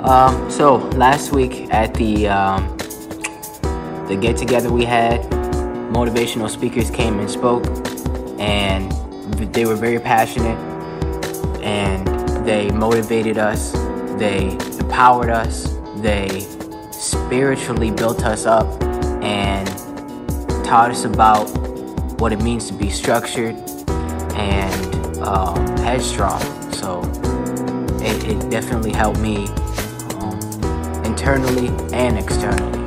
So last week at the get together we had, motivational speakers came and spoke, and they were very passionate, and they motivated us, they empowered us, they spiritually built us up and taught us about what it means to be structured and headstrong. So it definitely helped me internally and externally.